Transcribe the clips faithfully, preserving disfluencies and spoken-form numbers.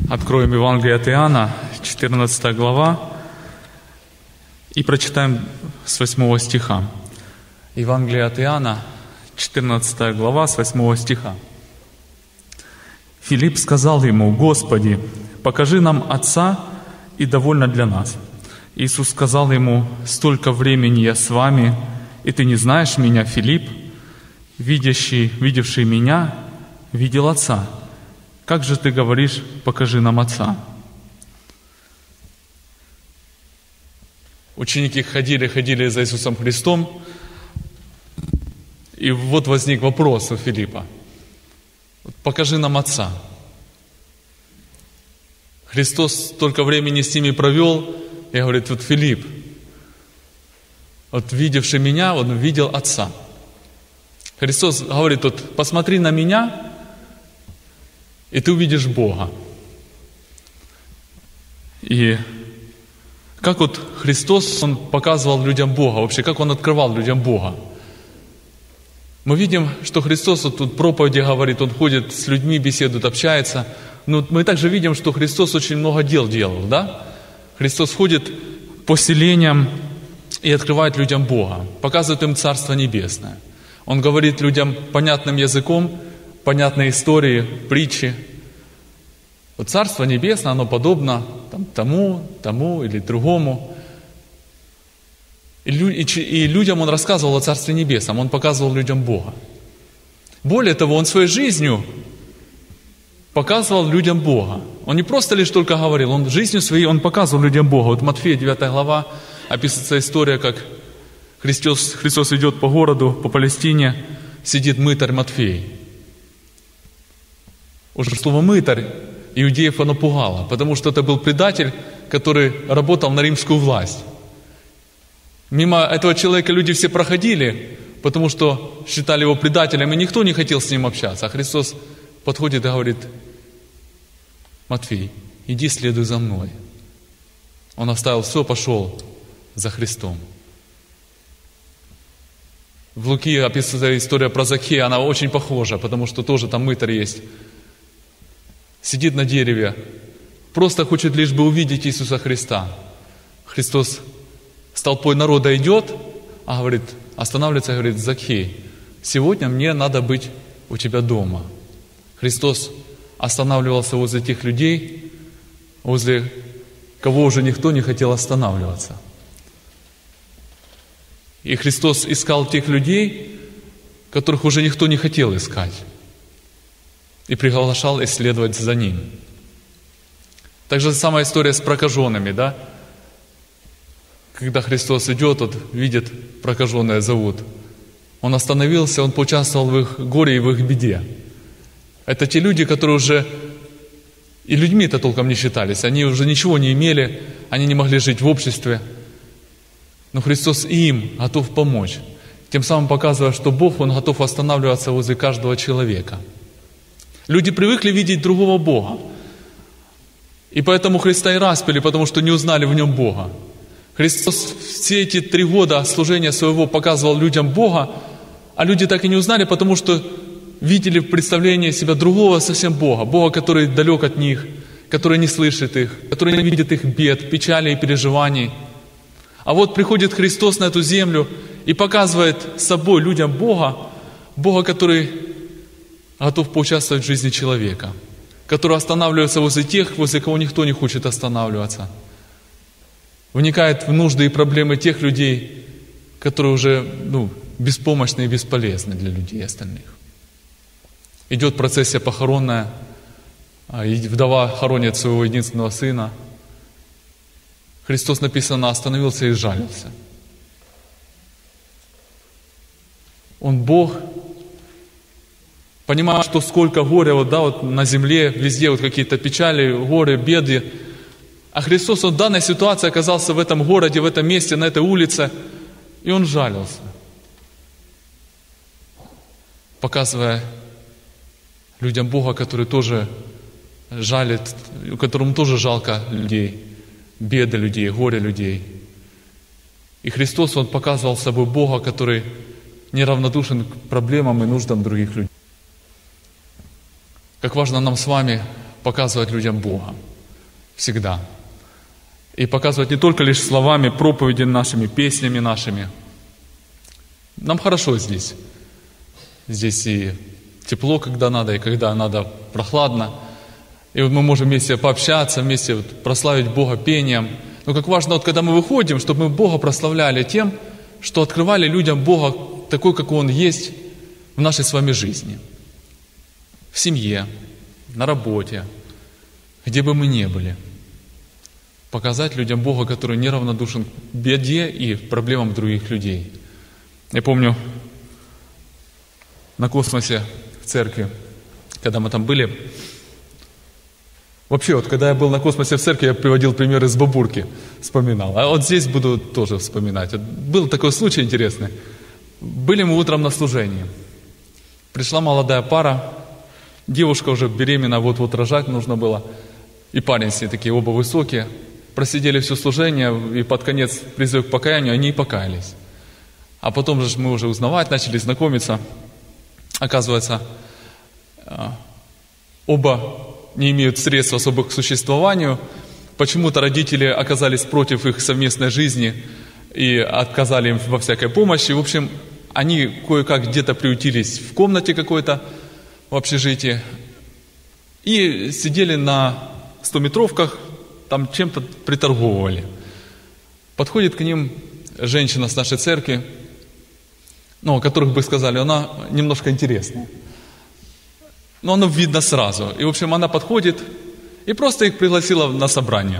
Откроем Евангелие от Иоанна, четырнадцатая глава, и прочитаем с восьмого стиха. Евангелие от Иоанна, четырнадцатая глава, с восьмого стиха. Филипп сказал ему: «Господи, покажи нам Отца, и довольно для нас». Иисус сказал ему: «Столько времени я с вами, и ты не знаешь меня, Филипп? Видящий, видевший меня, видел Отца. Как же ты говоришь: покажи нам Отца?» Ученики ходили, ходили за Иисусом Христом, и вот возник вопрос у Филиппа: покажи нам Отца. Христос столько времени с ними провел, и говорит: вот Филипп, вот видевший меня, он видел Отца. Христос говорит: вот посмотри на меня, и ты увидишь Бога. И как вот Христос, Он показывал людям Бога, вообще, как Он открывал людям Бога. Мы видим, что Христос вот тут проповеди говорит, Он ходит с людьми, беседует, общается. Но мы также видим, что Христос очень много дел делал, да? Христос ходит по селениям и открывает людям Бога, показывает им Царство Небесное. Он говорит людям понятным языком, понятные истории, притчи. Вот Царство Небесное, оно подобно там, тому, тому или другому. И, лю- и, и людям Он рассказывал о Царстве Небесном, Он показывал людям Бога. Более того, Он своей жизнью показывал людям Бога. Он не просто лишь только говорил, Он жизнью своей Он показывал людям Бога. Вот Матфея девятая глава описывается история, как Христос, Христос идет по городу, по Палестине, сидит мытарь Матфей. Уже слово «мытарь» иудеев оно пугало, потому что это был предатель, который работал на римскую власть. Мимо этого человека люди все проходили, потому что считали его предателем, и никто не хотел с ним общаться. А Христос подходит и говорит: «Матфей, иди, следуй за мной». Он оставил все, пошел за Христом. В Луки описывается история про Закхея, она очень похожа, потому что тоже там мытарь есть. Сидит на дереве, просто хочет лишь бы увидеть Иисуса Христа. Христос с толпой народа идет, а говорит, останавливается и говорит: «Закхей, сегодня мне надо быть у тебя дома». Христос останавливался возле тех людей, возле кого уже никто не хотел останавливаться. И Христос искал тех людей, которых уже никто не хотел искать, и приглашал исследовать за Ним. Также самая история с прокаженными, да? Когда Христос идет, вот, видит, прокаженные зовут. Он остановился, Он поучаствовал в их горе и в их беде. Это те люди, которые уже и людьми-то толком не считались. Они уже ничего не имели, они не могли жить в обществе. Но Христос и им готов помочь, тем самым показывая, что Бог, Он готов останавливаться возле каждого человека. Люди привыкли видеть другого Бога. И поэтому Христа и распяли, потому что не узнали в Нем Бога. Христос все эти три года служения своего показывал людям Бога, а люди так и не узнали, потому что видели в представлении себя другого совсем Бога. Бога, который далек от них, который не слышит их, который не видит их бед, печали и переживаний. А вот приходит Христос на эту землю и показывает собой людям Бога, Бога, который готов поучаствовать в жизни человека, который останавливается возле тех, возле кого никто не хочет останавливаться, вникает в нужды и проблемы тех людей, которые уже ну, беспомощны и бесполезны для людей остальных. Идет процессия похоронная, вдова хоронит своего единственного сына. Христос, написано, остановился и сжалился. Он Бог, понимая, что сколько горя вот, да, вот на земле, везде вот какие-то печали, горы, беды. А Христос он в данной ситуации оказался в этом городе, в этом месте, на этой улице, и Он жалился, показывая людям Бога, который тоже жалит, которому тоже жалко людей, беды людей, горе людей. И Христос, Он показывал собой Бога, который неравнодушен к проблемам и нуждам других людей. Как важно нам с вами показывать людям Бога. Всегда. И показывать не только лишь словами, проповедями нашими, песнями нашими. Нам хорошо здесь. Здесь и тепло, когда надо, и когда надо прохладно. И вот мы можем вместе пообщаться, вместе вот прославить Бога пением. Но как важно, вот когда мы выходим, чтобы мы Бога прославляли тем, что открывали людям Бога такой, какой Он есть в нашей с вами жизни. В семье, на работе, где бы мы ни были. Показать людям Бога, который неравнодушен к беде и проблемам других людей. Я помню, на Космосе в церкви, когда мы там были, вообще, вот когда я был на Космосе в церкви, я приводил пример из Бабурки, вспоминал. А вот здесь буду тоже вспоминать. Вот был такой случай интересный. Были мы утром на служении. Пришла молодая пара, девушка уже беременна, вот-вот рожать нужно было. И парень с ней такие, оба высокие. Просидели все служение, и под конец призыв к покаянию, они и покаялись. А потом же мы уже узнавать начали, знакомиться. Оказывается, оба не имеют средств особых к существованию. Почему-то родители оказались против их совместной жизни и отказали им во всякой помощи. В общем, они кое-как где-то приютились в комнате какой-то в общежитии и сидели на стометровках, там чем-то приторговывали. Подходит к ним женщина с нашей церкви, ну, о которых бы сказали, она немножко интересная. Но оно видно сразу. И, в общем, она подходит и просто их пригласила на собрание.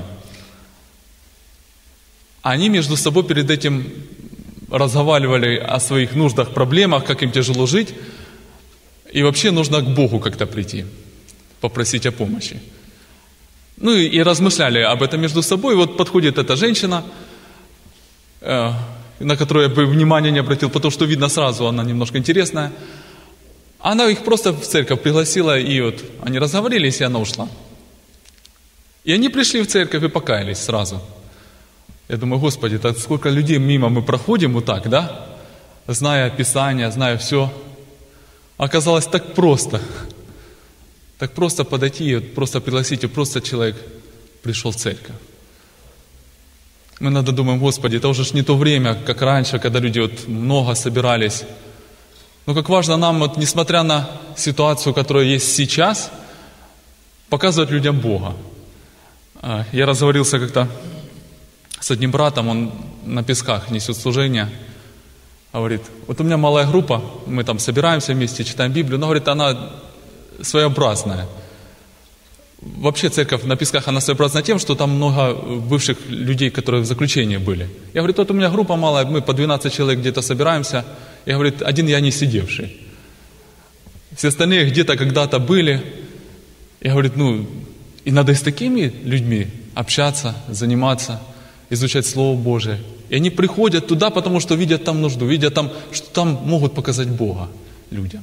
Они между собой перед этим разговаривали о своих нуждах, проблемах, как им тяжело жить. И вообще нужно к Богу как-то прийти, попросить о помощи. Ну и, и размышляли об этом между собой. И вот подходит эта женщина, э, на которую я бы внимания не обратил, потому что видно сразу, она немножко интересная. Она их просто в церковь пригласила, и вот они разговорились, и она ушла. И они пришли в церковь и покаялись сразу. Я думаю, Господи, так сколько людей мимо мы проходим вот так, да? Зная Писание, зная все. Оказалось так просто. Так просто подойти и просто пригласить, и просто человек пришел в церковь. Мы иногда думаем, Господи, это уже ж не то время, как раньше, когда люди вот много собирались. Но как важно нам, вот, несмотря на ситуацию, которая есть сейчас, показывать людям Бога. Я разговорился как-то с одним братом, он на Песках несет служение. Говорит, вот у меня малая группа, мы там собираемся вместе, читаем Библию, но, говорит, она своеобразная. Вообще церковь на Песках, она своеобразна тем, что там много бывших людей, которые в заключении были. Я говорю, вот у меня группа малая, мы по двенадцать человек где-то собираемся. Я говорю, один я не сидевший. Все остальные где-то когда-то были. Я говорю, ну, и надо и с такими людьми общаться, заниматься, изучать Слово Божие. И они приходят туда, потому что видят там нужду, видят там, что там могут показать Бога людям.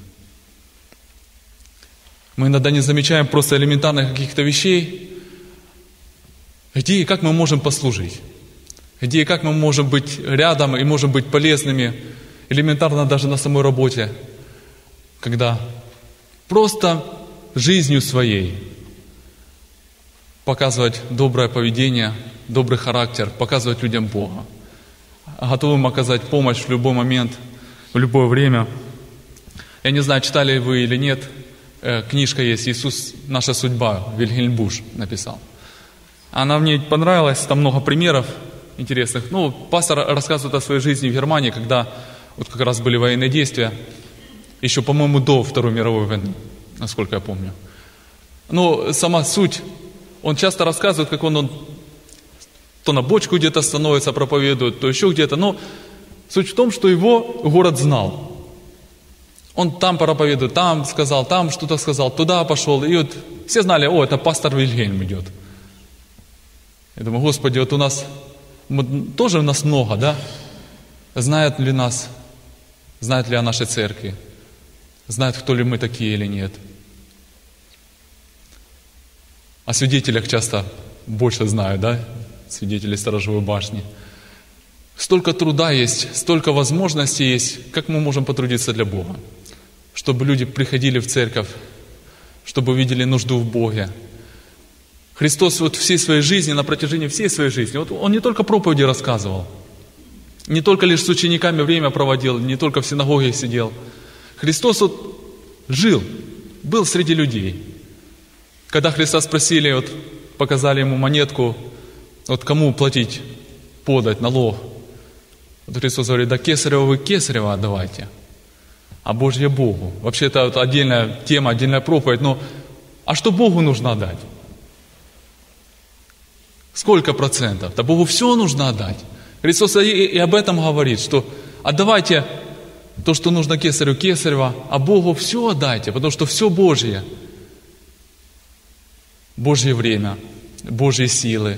Мы иногда не замечаем просто элементарных каких-то вещей, где и как мы можем послужить, где и как мы можем быть рядом и можем быть полезными, элементарно даже на самой работе, когда просто жизнью своей показывать доброе поведение, добрый характер, показывать людям Бога, готовым оказать помощь в любой момент, в любое время. Я не знаю, читали вы или нет, книжка есть «Иисус. Наша судьба», Вильгельм Буш написал. Она мне понравилась, там много примеров интересных. Ну, пастор рассказывает о своей жизни в Германии, когда вот как раз были военные действия, еще, по-моему, до Второй мировой войны, насколько я помню. Но сама суть, он часто рассказывает, как он, он то на бочку где-то становится, проповедует, то еще где-то. Но суть в том, что его город знал. Он там проповедует, там сказал, там что-то сказал, туда пошел. И вот все знали, о, это пастор Вильгельм идет. Я думаю, Господи, вот у нас, тоже у нас много, да? Знают ли нас, знают ли о нашей церкви, знают, кто ли мы такие или нет. О свидетелях часто больше знают, да? Свидетели сторожевой башни. Столько труда есть, столько возможностей есть, как мы можем потрудиться для Бога. Чтобы люди приходили в церковь, чтобы увидели нужду в Боге, Христос вот всей своей жизни, на протяжении всей своей жизни, вот Он не только проповеди рассказывал, не только лишь с учениками время проводил, не только в синагоге сидел. Христос вот жил, был среди людей. Когда Христа спросили, вот показали Ему монетку, вот кому платить, подать налог, вот Христос говорит: да кесарева вы кесарева отдавайте, а Божье Богу. Вообще это вот отдельная тема, отдельная проповедь, но а что Богу нужно отдать? Сколько процентов? Да Богу все нужно отдать. Христос и, и об этом говорит, что отдавайте то, что нужно кесарю кесарева, а Богу все отдайте, потому что все Божье. Божье время, Божьи силы,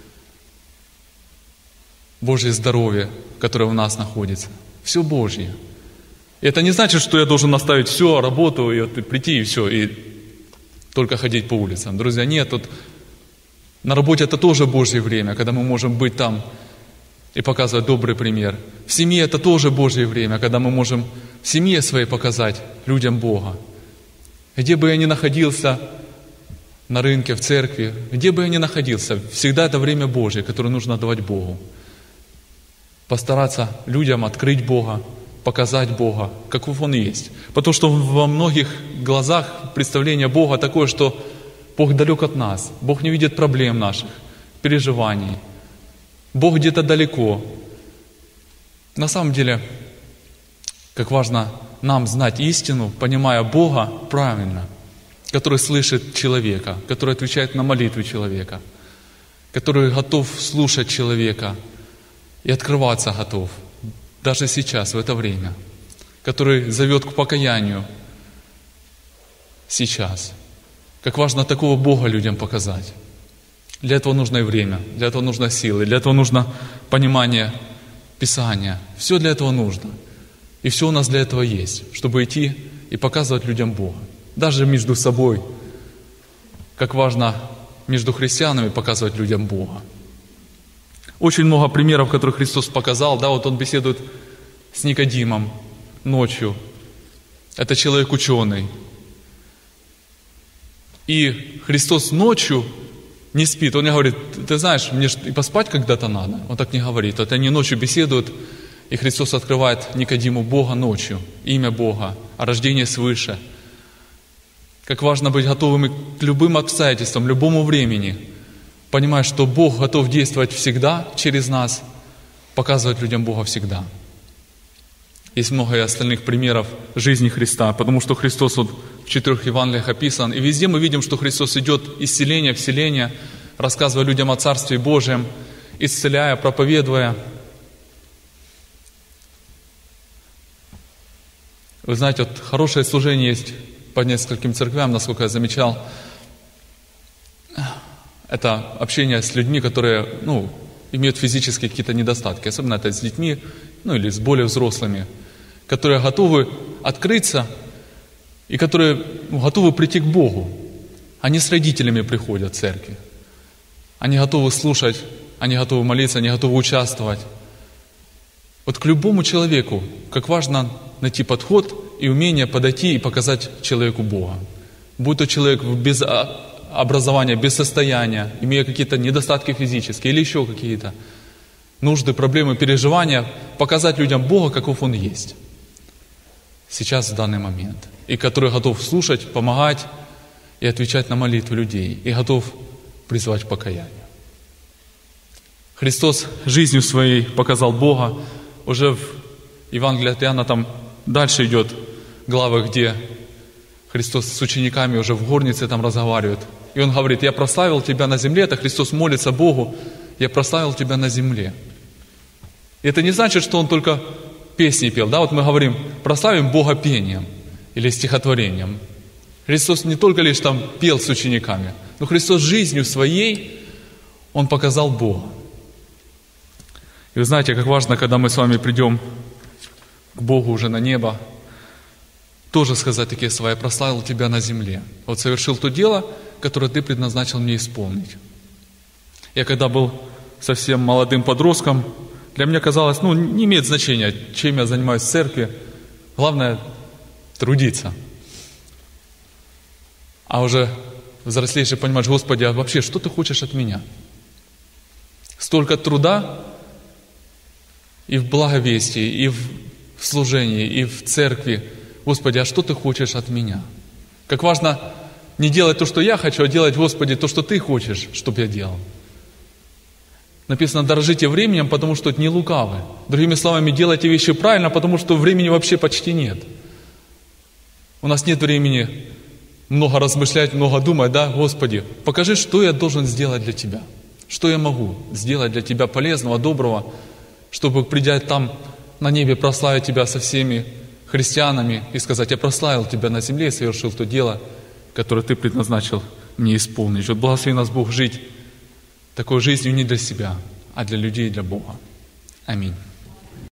Божье здоровье, которое в нас находится. Все Божье. И это не значит, что я должен оставить все, работу, и вот, и прийти, и все, и только ходить по улицам. Друзья, нет, вот на работе это тоже Божье время, когда мы можем быть там и показывать добрый пример. В семье это тоже Божье время, когда мы можем в семье своей показать людям Бога. Где бы я ни находился, на рынке, в церкви, где бы я ни находился, всегда это время Божье, которое нужно отдавать Богу. Постараться людям открыть Бога, показать Бога, каков Он есть. Потому что во многих глазах представление Бога такое, что Бог далек от нас, Бог не видит проблем наших, переживаний. Бог где-то далеко. На самом деле, как важно нам знать истину, понимая Бога правильно, который слышит человека, который отвечает на молитву человека, который готов слушать человека и открываться готов, даже сейчас, в это время, который зовет к покаянию сейчас. Как важно такого Бога людям показать. Для этого нужно и время, для этого нужно силы, для этого нужно понимание Писания. Все для этого нужно. И все у нас для этого есть, чтобы идти и показывать людям Бога. Даже между собой. Как важно между христианами показывать людям Бога. Очень много примеров, которые Христос показал. Да, вот Он беседует с Никодимом ночью. Это человек ученый. И Христос ночью не спит. Он не говорит: ты знаешь, мне и поспать когда-то надо. Он так не говорит. Вот они ночью беседуют, и Христос открывает Никодиму Бога ночью, имя Бога, о рождении свыше. Как важно быть готовыми к любым обстоятельствам, любому времени, понимая, что Бог готов действовать всегда через нас, показывать людям Бога всегда. Есть много и остальных примеров жизни Христа, потому что Христос вот в четырех Евангелиях описан. И везде мы видим, что Христос идет из селения в селение, рассказывая людям о Царстве Божьем, исцеляя, проповедуя. Вы знаете, вот хорошее служение есть по нескольким церквям, насколько я замечал. Это общение с людьми, которые, ну, имеют физические какие-то недостатки, особенно это с детьми, ну или с более взрослыми, которые готовы открыться и которые, ну, готовы прийти к Богу. Они с родителями приходят в церкви. Они готовы слушать, они готовы молиться, они готовы участвовать. Вот к любому человеку, как важно найти подход и умение подойти и показать человеку Бога. Будь то человек без образования, без состояния, имея какие-то недостатки физические или еще какие-то нужды, проблемы, переживания, показать людям Бога, каков Он есть. Сейчас, в данный момент. И который готов слушать, помогать и отвечать на молитвы людей. И готов призвать к покаянию. Христос жизнью своей показал Бога. Уже в Евангелии от Иоанна там дальше идет глава, где Христос с учениками уже в горнице там разговаривает. И Он говорит: я прославил Тебя на земле. Это Христос молится Богу: я прославил Тебя на земле. И это не значит, что Он только песни пел. Да, вот мы говорим: прославим Бога пением или стихотворением. Христос не только лишь там пел с учениками, но Христос жизнью своей, Он показал Бога. И вы знаете, как важно, когда мы с вами придем к Богу уже на небо, тоже сказать такие слова: я прославил Тебя на земле. Вот совершил то дело, которое Ты предназначил мне исполнить. Я когда был совсем молодым подростком, для меня казалось, ну, не имеет значения, чем я занимаюсь в церкви. Главное — трудиться. А уже взрослеешь и понимаешь: Господи, а вообще, что Ты хочешь от меня? Столько труда и в благовестии, и в служении, и в церкви. Господи, а что Ты хочешь от меня? Как важно не делать то, что я хочу, а делать, Господи, то, что Ты хочешь, чтобы я делал. Написано: дорожите временем, потому что это не лукавы. Другими словами, делайте вещи правильно, потому что времени вообще почти нет. У нас нет времени много размышлять, много думать, да? Господи, покажи, что я должен сделать для Тебя. Что я могу сделать для Тебя полезного, доброго, чтобы, придя там на небе, прославить Тебя со всеми христианами и сказать: я прославил Тебя на земле и совершил то дело, которое Ты предназначил мне исполнить. Вот благослови нас Бог жить такой жизнью не для себя, а для людей и для Бога. Аминь.